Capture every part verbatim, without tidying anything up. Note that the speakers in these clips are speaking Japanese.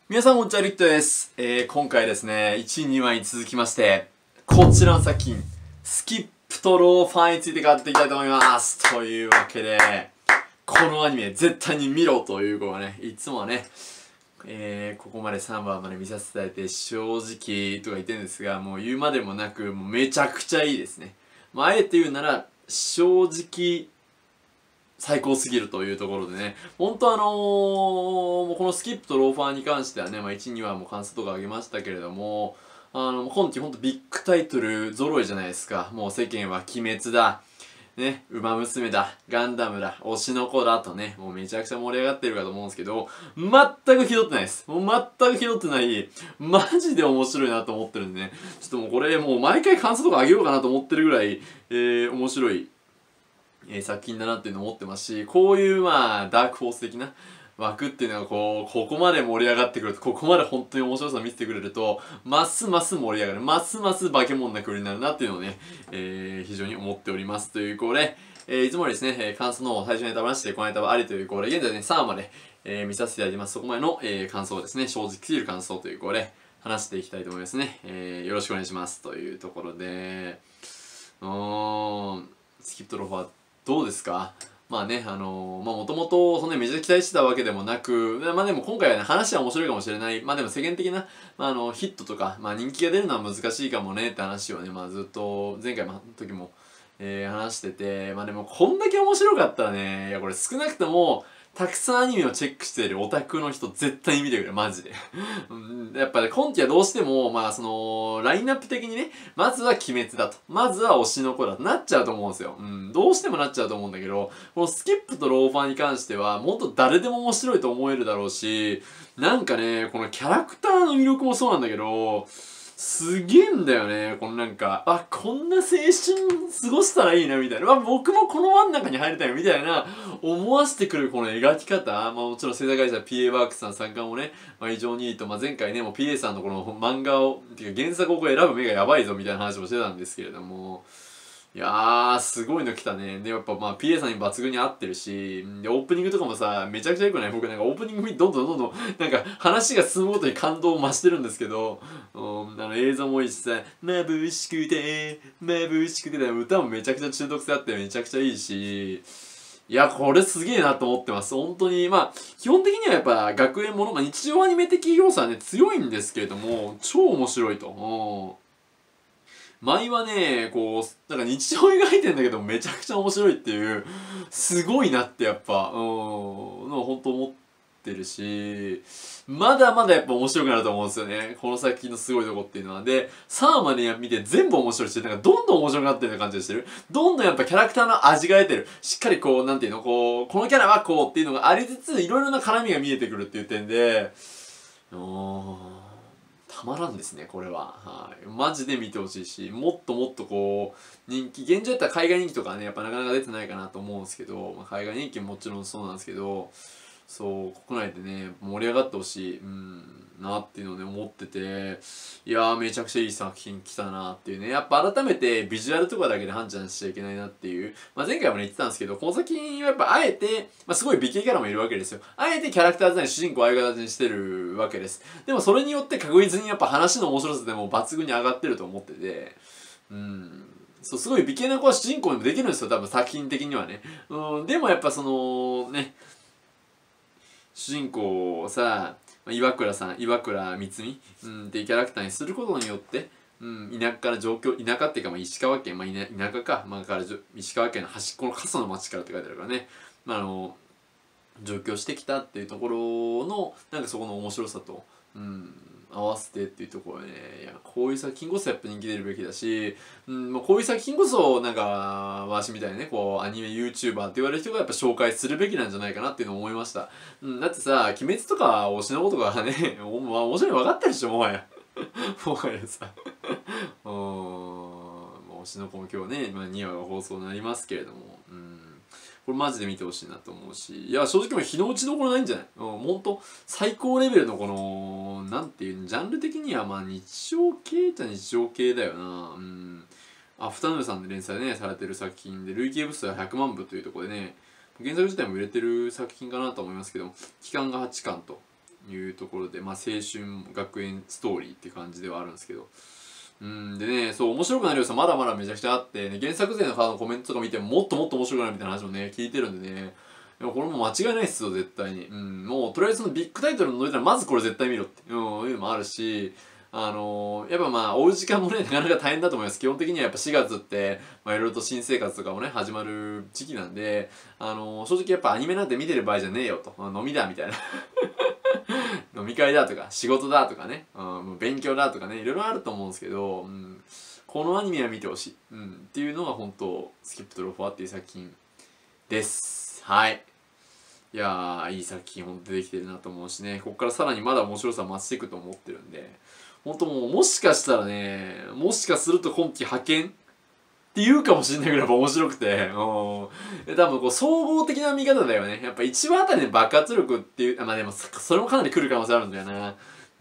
皆さんこんにちは、リットです。えー、今回ですね、いちい、にわに続きまして、こちらの作品、スキップとローファーについて語っていきたいと思います。というわけで、このアニメ絶対に見ろということはね、いつもはね、えー、ここまでさんわまで見させていただいて、正直とか言ってるんですが、もう言うまでもなく、もうめちゃくちゃいいですね。まあ、あえて言うなら、正直、最高すぎるというところでね、本当あのー、もうこのスキップとローファーに関してはね、まあいち、にわも感想とかあげましたけれども、あの、今期ほんとビッグタイトル揃いじゃないですか。もう世間は鬼滅だ、ね、ウマ娘だ、ガンダムだ、推しの子だとね、もうめちゃくちゃ盛り上がってるかと思うんですけど、全くひどってないです。もう全くひどってない、マジで面白いなと思ってるんでね、ちょっともうこれもう毎回感想とかあげようかなと思ってるぐらい、えー、面白い。えー、作品だなっていうのを思ってますし、こういうまあダークフォース的な枠っていうのがこうここまで盛り上がってくると、ここまで本当に面白さを見せてくれると、ますます盛り上がる、ますます化け物な国になるなっていうのをね、えー、非常に思っておりますということで、えー、いつもよりですね、えー、感想の方を最初にネタ話して、このネタはありということで、現在ねさんわまで、えー、見させていただいてます。そこまでの、えー、感想をですね、正直すぎる感想ということで話していきたいと思いますね。えー、よろしくお願いしますというところで、うーんスキップとローファーどうですか？まあね、あのー、まあもともとそんなにめちゃ期待してたわけでもなく、まあでも今回はね、話は面白いかもしれない。まあでも世間的な、まああの、ヒットとか、まあ人気が出るのは難しいかもねって話をね、まあずっと前回の時も、えー、話してて、まあでもこんだけ面白かったらね、いやこれ少なくとも、たくさんアニメをチェックしているオタクの人絶対に見てくれ、マジで。やっぱね、今期はどうしても、まあその、ラインナップ的にね、まずは鬼滅だと。まずは推しの子だとなっちゃうと思うんですよ。うん、どうしてもなっちゃうと思うんだけど、このスキップとローファーに関しては、もっと誰でも面白いと思えるだろうし、なんかね、このキャラクターの魅力もそうなんだけど、すげえんだよね。このなんか、あ、こんな青春過ごしたらいいなみたいな。あ、僕もこの輪の中に入りたいみたいな思わせてくるこの描き方。まあもちろん制作会社 ピーエー ワークスさん参加もね、まあ非常にいいと。まあ前回ね、もう ピーエー さんのこの漫画を、ていうか原作をこう選ぶ目がやばいぞみたいな話もしてたんですけれども、いやー、すごいの来たね。で、やっぱまあ ピーエー さんに抜群に合ってるし、で、オープニングとかもさ、めちゃくちゃ良くない？僕なんかオープニング見てどんどんどんどん、なんか話が進むごとに感動を増してるんですけど、うん、あの映像もいいしさ、眩しくて、眩しくて、歌もめちゃくちゃ中毒性あってめちゃくちゃいいし、いや、これすげえなと思ってます。本当に、まあ、基本的にはやっぱ学園もの、まあ日常アニメ的要素はね、強いんですけれども、超面白いと。うん。舞はね、こう、なんか日常描いてんだけどめちゃくちゃ面白いっていう、すごいなってやっぱ、うん、の本当思ってるし、まだまだやっぱ面白くなると思うんですよね。この作品のすごいとこっていうのは。で、さんわまで見て全部面白いし、なんかどんどん面白くなってるような感じがしてる。どんどんやっぱキャラクターの味が出てる。しっかりこう、なんていうの、こう、このキャラはこうっていうのがありつつ、いろいろな絡みが見えてくるっていう点で、うーん。たまらんですね、これは。はい。マジで見てほしいし、もっともっとこう、人気、現状やったら海外人気とかはね、やっぱなかなか出てないかなと思うんですけど、まあ、海外人気ももちろんそうなんですけど、そう、国内でね、盛り上がってほしい、うん、なっていうのをね、思ってて、いやー、めちゃくちゃいい作品来たなっていうね、やっぱ改めてビジュアルとかだけで判断しちゃいけないなっていう、まあ、前回もね、言ってたんですけど、この作品はやっぱあえて、まあ、すごい美形キャラもいるわけですよ。あえてキャラクターデザイン、主人公をああいう形にしてるわけです。でもそれによって確実にやっぱ話の面白さでも抜群に上がってると思ってて、うん。そう、すごい美形な子は主人公にもできるんですよ、多分作品的にはね。うん、でもやっぱその、ね、主人公をさ、岩倉さん、岩倉光美、うん、っていうキャラクターにすることによって、うん、田舎から上京、田舎っていうか、まあ、石川県、まあ、田舎か、まあ、から石川県の端っこの過疎の町からって書いてあるからね、まあ、あの、上京してきたっていうところの、なんかそこの面白さと、うん、合わせてっていうところでね、いや、こういう作品こそやっぱ人気出るべきだし、うん、まあ、こういう作品こそ、なんか、わしみたいにね、こう、アニメ YouTuber って言われる人がやっぱ紹介するべきなんじゃないかなっていうのを思いました。うん、だってさ、鬼滅とか推しのことがね、おまあ、面白いに分かってるでしょ、もはや。もはやさ。うーん、推しの子も今日ね、まあ、にわが放送になりますけれども、うん。これマジで見てほしいなと思うし、いや、正直もう日の打ちどころないんじゃない？うん、ほんと、最高レベルのこの、なんていう、ジャンル的にはまあ日常系じゃ日常系だよな。うん。アフタヌーンさんで連載ね、されてる作品で、累計部数はひゃくまんぶというところでね、原作自体も売れてる作品かなと思いますけど、期間がはちかんと。 いうところで、まあ、青春学園ストーリーって感じではあるんですけど、うんでね、そう面白くなる要素まだまだめちゃくちゃあってね、原作勢の方のコメントとか見てももっともっと面白くなるみたいな話もね聞いてるんでね、でもこれも間違いないっすよ絶対に。うん、もうとりあえずそのビッグタイトルの乗れたらまずこれ絶対見ろって、うん、いうのもあるし、あのー、やっぱまあ追う時間もねなかなか大変だと思います。基本的にはやっぱしがつってまあいろいろと新生活とかもね始まる時期なんで、あのー、正直やっぱアニメなんて見てる場合じゃねえよと、飲みだみたいな飲み会だとか仕事だとかね、うん、もう勉強だとかねいろいろあると思うんですけど、うん、このアニメは見てほしい、うん、っていうのが本当スキップとロファーっていう作品です。はい。いやーいい作品本当出てきてるなと思うしね、ここからさらにまだ面白さ増していくと思ってるんで、本当もうもしかしたらね、もしかすると今期派遣って言うかもしれないぐらいやっぱ面白くて、うん。多分こう総合的な見方だよね。やっぱいちわあたりで爆発力っていう、まあでもそれもかなり来る可能性あるんだよな。うん。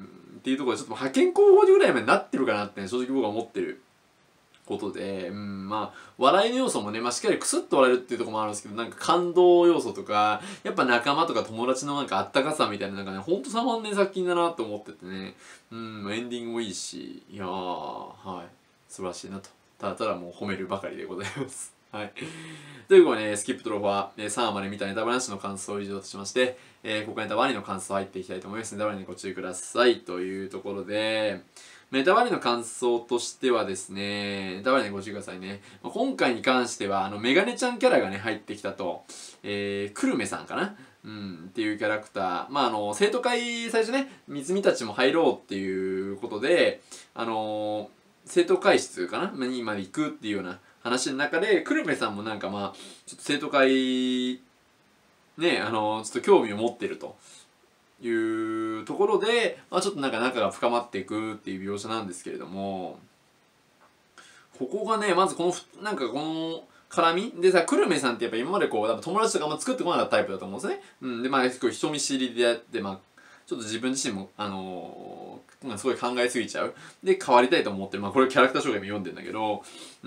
っていうところでちょっと派遣候補ぐらいまでなってるかなって、ね、正直僕は思ってることで、うん、まあ笑いの要素もね、まあ、しっかりクスッと笑えるっていうところもあるんですけど、なんか感動要素とかやっぱ仲間とか友達のなんかあったかさみたいな、なんかねほんとたまんねえ作品だなと思っててね、うん、エンディングもいいし、いやーはい素晴らしいなとただただもう褒めるばかりでございますはい。ということでね、スキップとロファー、さんわまで見たネタバレなしの感想を以上としまして、えー、ここからネタバレの感想入っていきたいと思います。ネタバレにご注意ください。というところで、ネタバレの感想としてはですね、ネタバレにご注意くださいね。今回に関しては、あの、メガネちゃんキャラがね、入ってきたと、えー、クルメさんかなうん、っていうキャラクター。まあ、あの、生徒会、最初ね、みつみたちも入ろうっていうことで、あの、生徒会室かなにまで行くっていうような話の中で、久留米さんもなんかまあ、ちょっと生徒会、ね、あの、ちょっと興味を持ってるというところで、まあちょっとなんか仲が深まっていくっていう描写なんですけれども、ここがね、まずこの、なんかこの、絡みでさ、久留米さんってやっぱ今までこう、友達とかあんま作ってこなかったタイプだと思うんですね。うん。で、まあ結構人見知りであって、まあ、ちょっと自分自身も、あのー、すごい考えすぎちゃう。で、変わりたいと思ってる。まあこれキャラクター紹介も読んでんだけど、うん。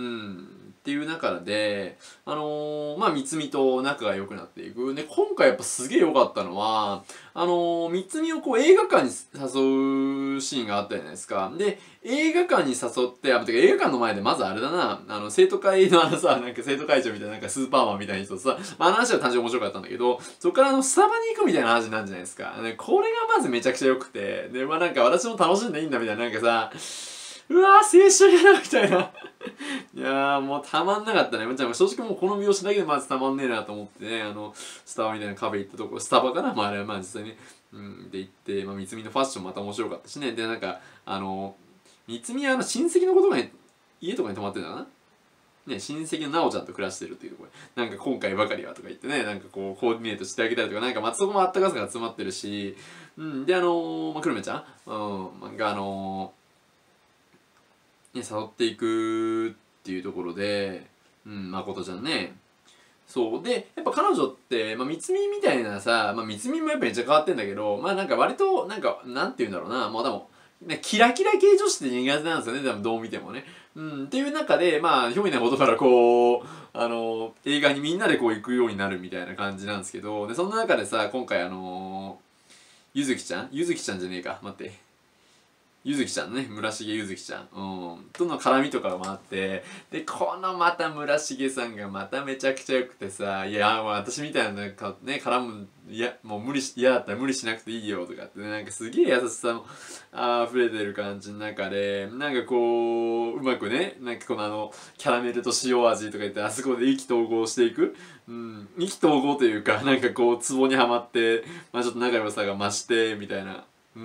っていう中で、あのー、まあ、みつみと仲が良くなっていく。で、今回やっぱすげえ良かったのは、あのー、みつみをこう映画館に誘うシーンがあったじゃないですか。で、映画館に誘って、あ、てか映画館の前でまずあれだな、あの、生徒会のあのさ、なんか生徒会長みたいな、なんかスーパーマンみたいな人さ、まあ、あの話は単純に面白かったんだけど、そこからあの、スタバに行くみたいな話なんじゃないですか。で、これがまずめちゃくちゃ良くて、で、まあなんか私も楽しんでいいんだみたいな、なんかさ、うわー青春やなみたいないやーもうたまんなかったね。正直もうこの描写だけでまずたまんねえなと思ってね、あのスタバみたいなカフェ行ったとこ、スタバかな、まああれはまあ実際ね、うんで行って、まあみつみのファッションまた面白かったしね。でなんかあのみつみはあの親戚のことが、ね、家とかに泊まってたかな、ね、親戚のなおちゃんと暮らしてるっていうところで、なんか今回ばかりはとか言ってね、なんかこうコーディネートしてあげたりとか、なんかまあそこもあったかさが集まってるし、うん、であのー、まあくるめちゃん、うん、があのーね、誘っていくっていうところで、うん、誠ちゃんね。そう。で、やっぱ彼女って、まあ、三つみみたいなさ、まあ、三つみもやっぱめっちゃ変わってんだけど、まあ、なんか割と、なんか、なんて言うんだろうな、まあ、でも、ね、キラキラ系女子って苦手なんですよね、多分どう見てもね。うん、っていう中で、まあ、ひょいなことからこう、あの、映画にみんなでこう行くようになるみたいな感じなんですけど、で、そんな中でさ、今回あのゆずきちゃんゆずきちゃんじゃねえか。待って。ゆずきちゃんね、村重ゆずきちゃん、うん、との絡みとかもあって、で、このまた村重さんがまためちゃくちゃ良くてさ、いや、もう私みたいなね、絡む、いや、もう無理し、嫌だったら無理しなくていいよとかって、ね、なんかすげえ優しさも溢れてる感じの中で、なんかこう、うまくね、なんかこのあの、キャラメルと塩味とか言って、あそこで意気投合していく、うん、意気投合というか、なんかこう、ツボにはまって、まあちょっと仲良さが増して、みたいな、うん、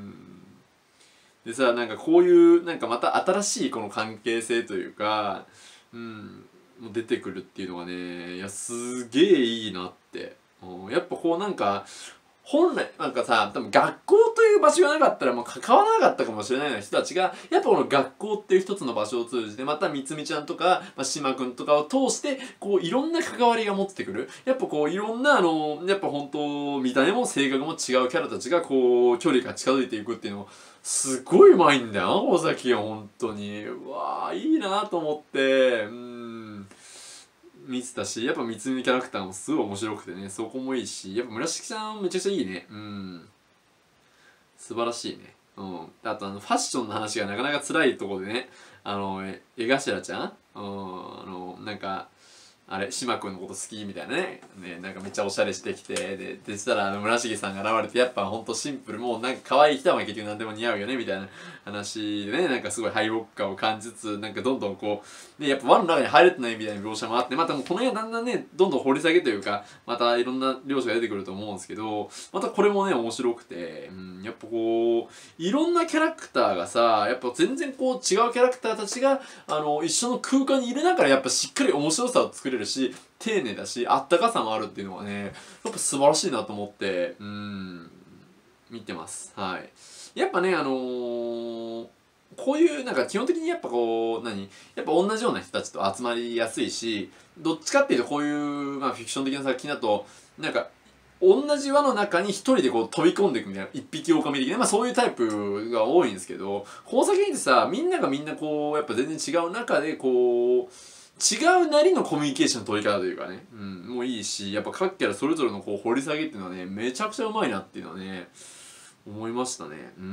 でさ、なんかこういうなんかまた新しいこの関係性というか、うん、もう出てくるっていうのがね、いやすげえいいなって、うん、やっぱこうなんか本来なんかさ、多分学校という場所がなかったらもう関わらなかったかもしれないような人たちがやっぱこの学校っていう一つの場所を通じて、またみつみちゃんとか、まあ、島くんとかを通してこういろんな関わりが持ってくる、やっぱこういろんなあのやっぱ本当見た目も性格も違うキャラたちがこう距離が近づいていくっていうのをすごいうまいんだよ尾崎は本当に。うわーいいなと思ってうん見てたし、やっぱ三つみのキャラクターもすごい面白くてね、そこもいいし、やっぱ村重さんめちゃくちゃいいね。うん素晴らしいね。うん。あとあの、ファッションの話がなかなか辛いところでね、あの、え江頭ちゃんうん、あの、なんか、あれ、島君のこと好きみたいなね。ね、なんかめっちゃおしゃれしてきて、で、でしたら、あの、村重さんが現れて、やっぱほんとシンプル、もうなんか可愛い人は結局何でも似合うよね、みたいな話でね、なんかすごい敗北感を感じつつ、なんかどんどんこう、ね、やっぱ輪の中に入れてないみたいな描写もあって、またもうこの辺はだんだんね、どんどん掘り下げというか、またいろんな描写が出てくると思うんですけど、またこれもね、面白くて、うん、やっぱこう、いろんなキャラクターがさ、やっぱ全然こう違うキャラクターたちが、あの、一緒の空間にいる中でやっぱしっかり面白さを作れるし、丁寧だし、あったかさもあるっていうのはね、やっぱ素晴らしいなと思って、うん、見てます。はい。やっぱね、あのー、こういうなんか基本的にやっぱこう何やっぱ同じような人たちと集まりやすいし、どっちかっていうとこういう、まあ、フィクション的な作品だとなんか同じ輪の中に一人でこう飛び込んでいくみたいな、一匹狼的な、まあそういうタイプが多いんですけど、この作品ってさ、みんながみんなこうやっぱ全然違う中でこう違うなりのコミュニケーションの取り方というかね、うん、もういいし、やっぱ各キャラそれぞれのこう掘り下げっていうのはね、めちゃくちゃうまいなっていうのはね、思いましたね。うん、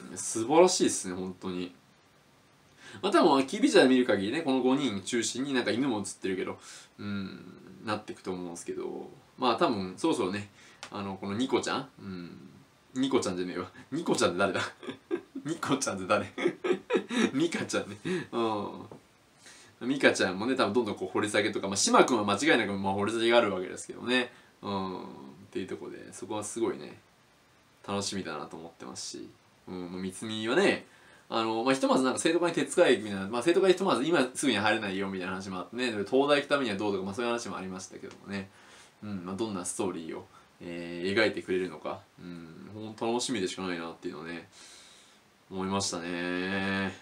素晴らしいですね、本当に。まあ多分、キービジャーで見る限りね、このごにん中心になんか犬も映ってるけど、うん、なっていくと思うんですけど、まあ多分、そろそろね、あの、このニコちゃん、うん、ニコちゃんじゃねえわ。ニコちゃんって誰だニコちゃんって誰ミカちゃんね。うん。ミカちゃんもね、多分どんどんこう掘り下げとか、まあ、島君は間違いなくまあ掘り下げがあるわけですけどね。うん。っていうところで、そこはすごいね、楽しみだなと思ってますし。うん、まあ、三つみはね、あの、まあ、ひとまずなんか生徒会に手伝いみたいな、まあ、生徒会ひとまず今すぐに入れないよみたいな話もあってね、東大行くためにはどうとか、まあ、そういう話もありましたけどもね。うん、まあ、どんなストーリーを、えー、描いてくれるのか、うん、ほんと楽しみでしかないなっていうのをね、思いましたね。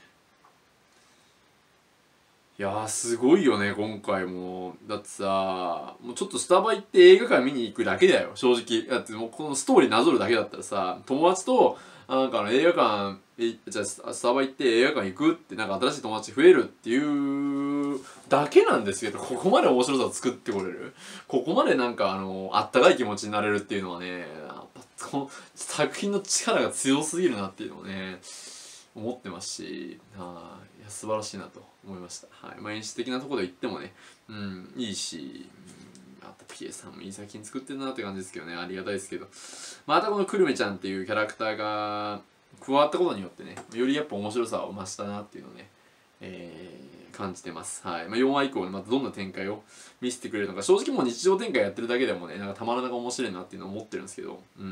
いやーすごいよね今回も。だってさ、もうちょっとスタバ行って映画館見に行くだけだよ正直。だってもうこのストーリーなぞるだけだったらさ、友達となんかあの映画館えじゃあスタバ行って映画館行くってなんか新しい友達増えるっていうだけなんですけど、ここまで面白さを作ってこれる、ここまでなんかあのあったかい気持ちになれるっていうのはね、やっぱこの作品の力が強すぎるなっていうのをね思ってますし、はい、いや素晴らしいなと思いました。はい、まあ、演出的なところで言ってもね、うん、いいし、うん、あと ピーエス さんもいい作品作ってるなって感じですけどね、ありがたいですけど、またこのくるめちゃんっていうキャラクターが加わったことによってね、よりやっぱ面白さを増したなっていうのをね、えー、感じてます。はい。まあ、よんわ以降でまたどんな展開を見せてくれるのか、正直もう日常展開やってるだけでもね、なんかたまらなく面白いなっていうのを思ってるんですけど、うん。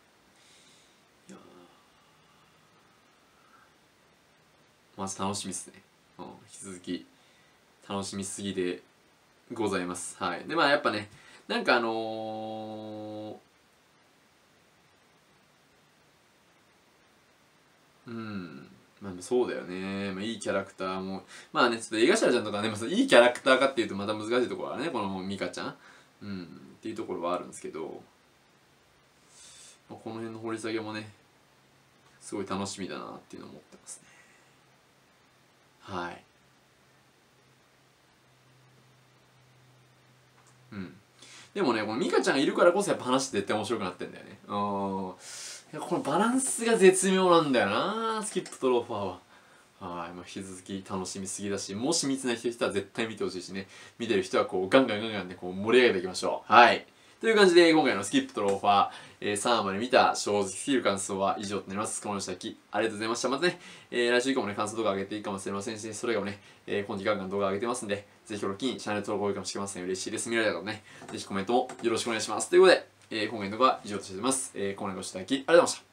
まず楽しみですね。うん、引き続き楽しみすぎでございます。はい。で、まあやっぱね、なんかあのー、うん。まあそうだよね。まあいいキャラクターも。まあね、ちょっと江頭ちゃんとかね、まあ、いいキャラクターかっていうとまた難しいところはね、このミカちゃん。うん。っていうところはあるんですけど、まあ、この辺の掘り下げもね、すごい楽しみだなっていうのを思ってますね。はい。うん。でもね、このミカちゃんがいるからこそやっぱ話絶対面白くなってんだよね。うん。いや、このバランスが絶妙なんだよな、スキップとローファーは。はい。まあ、引き続き楽しみすぎだし、もし見てない人は絶対見てほしいしね、見てる人はこうガンガンガンガンね、こう盛り上げていきましょう。はい。という感じで、今回のスキップとローファー、えー、さんわまで見た正直すぎる感想は以上となります。この先、ありがとうございました。またね、えー、来週以降もね、感想動画上げていいかもしれませんし、それがね、えー、今期ガンガン動画上げてますんで、ぜひこの機にチャンネル登録多いかもしれません。嬉しいです。見られたらね、ぜひコメントもよろしくお願いします。ということで、えー、今回の動画は以上としております。えー、今回ご視聴いただきありがとうございました。